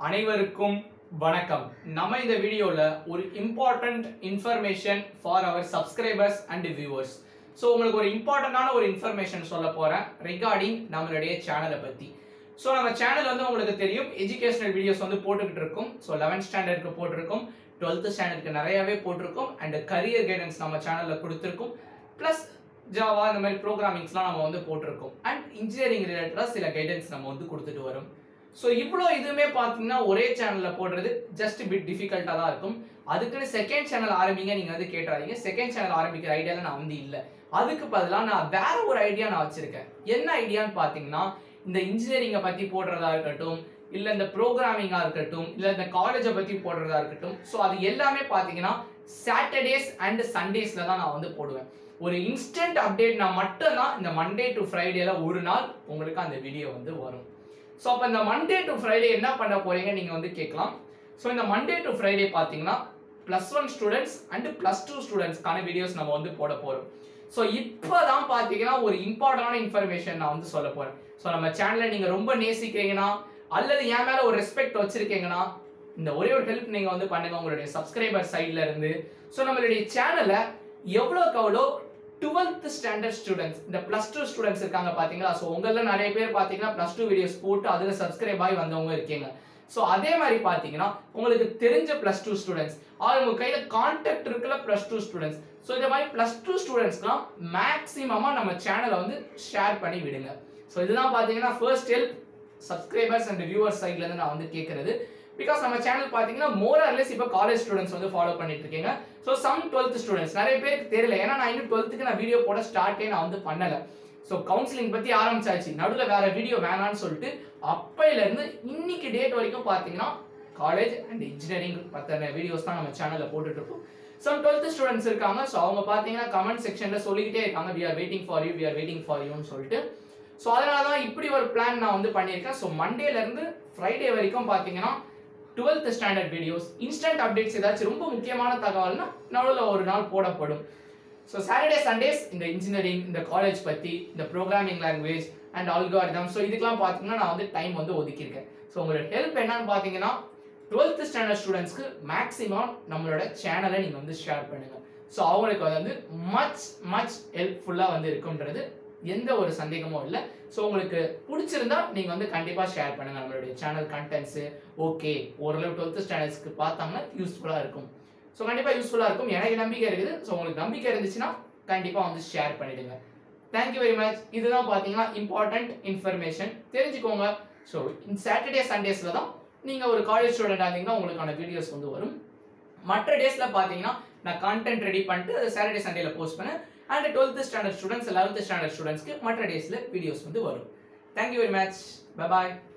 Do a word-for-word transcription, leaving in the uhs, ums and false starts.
அனைவருக்கும் வணக்கம். நம்ம இந்த வீடியோல ஒரு important information for our subscribers and viewers. So உங்களுக்கு ஒரு இம்பார்ட்டண்டான ஒரு இன்ஃபர்மேஷன் சொல்ல போறேன் ரிகார்டிங் நம்மளுடைய சேனலை பத்தி. ஸோ நம்ம சேனல் வந்து உங்களுக்கு தெரியும் எஜுகேஷனல் வீடியோஸ் வந்து போட்டுக்கிட்டு இருக்கோம். ஸோ லெவன்த் ஸ்டாண்டர்டுக்கு போட்டிருக்கோம், டுவெல்த் ஸ்டாண்டர்டுக்கு நிறையவே போட்டிருக்கோம், அண்ட் கரியர் கைடன்ஸ் நம்ம சேனலில் கொடுத்துருக்கோம், ப்ளஸ் ஜாவா இந்த மாதிரி ப்ரோக்ராமிங்ஸ்லாம் நம்ம வந்து போட்டிருக்கோம், அண்ட் இன்ஜினியரிங் ரிலேட்டடாக சில கைடன்ஸ் நம்ம வந்து கொடுத்துட்டு வரோம். ஸோ இவ்வளோ இதுவுமே பார்த்தீங்கன்னா ஒரே சேனலில் போடுறது ஜஸ்ட் பிட் டிஃபிகல்ட்டாக தான் இருக்கும். அதுக்குன்னு செகண்ட் சேனல் ஆரம்பிங்க நீங்கள் வந்து கேட்டுறாதீங்க. செகண்ட் சேனல் ஆரம்பிக்கிற ஐடியாவில் நான் வந்து இல்லை. அதுக்கு பதிலாக நான் வேற ஒரு ஐடியா நான் வச்சிருக்கேன். என்ன ஐடியான்னு பார்த்தீங்கன்னா, இந்த இன்ஜினியரிங்கை பற்றி போடுறதா இருக்கட்டும், இல்லை இந்த ப்ரோக்ராமிங்காக இருக்கட்டும், இல்லை இந்த காலேஜை பற்றி போடுறதா இருக்கட்டும், ஸோ அது எல்லாமே பார்த்தீங்கன்னா சாட்டர்டேஸ் அண்ட் சண்டேஸில் தான் நான் வந்து போடுவேன். ஒரு இன்ஸ்டன்ட் அப்டேட் நான் மட்டும்தான் இந்த மண்டே டு ஃப்ரைடேல ஒரு நாள் உங்களுக்கு அந்த வீடியோ வந்து வரும். ஸோ அப்போ இந்த மண்டே டு ஃப்ரைடே என்ன பண்ண போறீங்க நீங்கள் வந்து கேட்கலாம். ஸோ இந்த மண்டே டு ஃப்ரைடே பார்த்தீங்கன்னா plus one students and plus two ஸ்டூடெண்ட்ஸ்க்கான வீடியோஸ் நம்ம வந்து போட போகிறோம். ஸோ இப்போ தான் பார்த்தீங்கன்னா ஒரு இம்பார்ட்டண்டான இன்ஃபர்மேஷன் நான் வந்து சொல்ல போகிறேன். ஸோ நம்ம சேனலை நீங்கள் ரொம்ப நேசிக்கிறீங்கன்னா அல்லது என் மேலே ஒரு ரெஸ்பெக்ட் வச்சிருக்கீங்கன்னா இந்த ஒரே ஒரு ஹெல்ப் நீங்கள் வந்து பண்ணுங்க உங்களுடைய சப்ஸ்கிரைபர் சைட்ல இருந்து. ஸோ நம்மளுடைய சேனலை எவ்வளோக்கு எவ்வளோ டுவெல்த் ஸ்டாண்டர்ட் ஸ்டூடெண்ட்ஸ், இந்த பிளஸ் டூ ஸ்டூடெண்ட்ஸ் இருக்காங்க பாத்தீங்களா. ஸோ உங்கள நிறைய பேர் பாத்தீங்கன்னா பிளஸ் டூ வீடியோஸ் போட்டு அதுல சப்ஸ்கிரைப் ஆகி வந்தவங்க இருக்கீங்க. ஸோ அதே மாதிரி பாத்தீங்கன்னா உங்களுக்கு தெரிஞ்ச பிளஸ் டூ ஸ்டூடெண்ட்ஸ் ஆர் உங்க கையில கான்டாக்ட் இருக்குல்ல பிளஸ் டூ ஸ்டூடெண்ட்ஸ், ஸோ இந்த மாதிரி பிளஸ் டூ ஸ்டூடெண்ட்ஸ்க்குலாம் மேக்ஸிமமா நம்ம சேனலை வந்து ஷேர் பண்ணி விடுங்க. ஸோ இதுதான் பாத்தீங்கன்னா first help subscribers and viewers சைட்ல இருந்து நான் வந்து கேட்கறது. பிகாஸ் நம்ம சேனல் பார்த்தீங்கன்னா மோர் ஆர்லெஸ் இப்போ காலேஜ் ஸ்டூடெண்ட்ஸ் வந்து ஃபாலோ பண்ணிட்டு இருக்கீங்க. ஸோ சம் டுவெல்த் ஸ்டூடெண்ட்ஸ் நிறைய பேருக்கு தெரியல, ஏன்னா நான் இன்னும் டுவெல்த்துக்கு நான் வீடியோ போட ஸ்டார்ட்டே நான் வந்து பண்ணலை. ஸோ கவுன்சிலிங் பற்றி ஆரம்பிச்சாச்சு, நடுவில் வேற வீடியோ வேணான்னு சொல்லிட்டு அப்பையிலேருந்து இன்னைக்கு டேட் வரைக்கும் பார்த்தீங்கன்னா காலேஜ் அண்ட் இன்ஜினியரிங் பற்றின வீடியோஸ் தான் நம்ம சேனலில் போட்டுட்டு இருக்கோம். சம் டுவெல்த் ஸ்டூடெண்ட்ஸ் இருக்காங்க. ஸோ அவங்க பார்த்தீங்கன்னா கமெண்ட் செக்ஷனில் சொல்லிக்கிட்டே இருக்காங்க, we are waiting for you we are waiting for யூன்னு சொல்லிட்டு. ஸோ அதனால தான் இப்படி ஒரு பிளான் நான் வந்து பண்ணியிருக்கேன். ஸோ மண்டேலேருந்து ஃப்ரைடே வரைக்கும் பார்த்தீங்கன்னா twelfth standard videos, instant updates ஏதாச்சும் ரொம்ப முக்கியமான தகவல்னா நடுவில் ஒரு நாள் போடப்படும். ஸோ சாட்டர்டே சண்டேஸ் இந்த இன்ஜினியரிங், இந்த காலேஜ் பற்றி, இந்த programming language and algorithm, so இதுக்கெல்லாம் பார்த்தீங்கன்னா நான் வந்து டைம் வந்து ஒதுக்கியிருக்கேன். ஸோ உங்களோட ஹெல்ப் என்னன்னு பார்த்தீங்கன்னா டுவெல்த் ஸ்டாண்டர்ட் ஸ்டூடெண்ட்ஸ்க்கு மேக்ஸிமம் நம்மளோட சேனலை நீங்கள் வந்து ஷேர் பண்ணுங்க. ஸோ அவங்களுக்கு வந்து மச் மச் ஹெல்ப்ஃபுல்லாக வந்து இருக்குன்றது எந்த ஒரு சந்தேகமும் இல்லை. ஸோ உங்களுக்கு பிடிச்சிருந்தா நீங்கள் வந்து கண்டிப்பாக ஷேர் பண்ணுங்கள் நம்மளுடைய சேனல் கண்டென்ட்ஸு. ஓகே, ஓரளவு டுவெல்த் ஸ்டாண்டர்ட்ஸ்க்கு பார்த்தாங்கன்னா யூஸ்ஃபுல்லாக இருக்கும். ஸோ கண்டிப்பாக யூஸ்ஃபுல்லாக இருக்கும், எனக்கு நம்பிக்கை இருக்குது. ஸோ உங்களுக்கு நம்பிக்கை இருந்துச்சுன்னா கண்டிப்பாக வந்து ஷேர் பண்ணிடுங்க. Thank you very much. இதுதான் பார்த்தீங்கன்னா இம்பார்ட்டன்ட் இன்ஃபர்மேஷன், தெரிஞ்சுக்கோங்க. ஸோ இந்த சாட்டர்டே சண்டேஸில் தான் நீங்கள் ஒரு காலேஜ் ஸ்டூடெண்டாக இருந்தீங்கன்னா உங்களுக்கான வீடியோஸ் வந்து வரும். மற்ற டேஸில் பார்த்தீங்கன்னா நான் கான்டென்ட் ரெடி பண்ணிட்டு அதை சாட்டர்டே சண்டேல போஸ்ட் பண்ணேன். And twelfth standard students, eleventh standard ஸ்டூடெண்ட்ஸ்க்கு மற்ற டேஸில் வீடியோஸ் வந்து வரும். Thank you very much. பை பாய்.